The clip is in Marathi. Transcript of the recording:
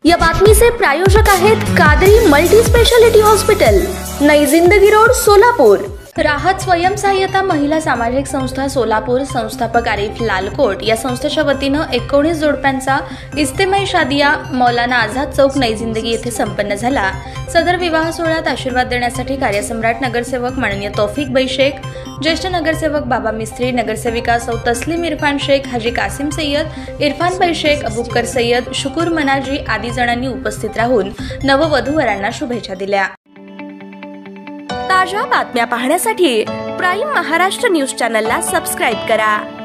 या बातमीचे प्रायोजक आहेत कादरी मल्टी स्पेशालिटी हॉस्पिटल, नई जिंदगी रोड, सोलापूर। राहत स्वयंसहाय्यता महिला सामाजिक संस्था सोलापूर संस्थापक आरिफ लालकोट या संस्थेच्या वतीनं 19 जोडप्यांचा इस्तेमाई शादिया मौलाना आझाद चौक नई जिंदगी येथे संपन्न झाला। सदर विवाह सोहळ्यात आशीर्वाद देण्यासाठी कार्यसम्राट नगरसेवक माननीय तौफिक भाई शेख, ज्येष्ठ नगरसेवक बाबा मिस्त्री, नगरसेविका सौ तस्लीम इरफान शेख, हाजी कासिम सय्यद, इरफान भाई शेख, अबुबकर सय्यद, शुकुर मनाजी आदी जणांनी उपस्थित राहून नववधूवरांना शुभेच्छा दिल्या। ताज्या बातम्या पाहण्यासाठी प्राईम महाराष्ट्र न्यूज चॅनलला सबस्क्राइब करा।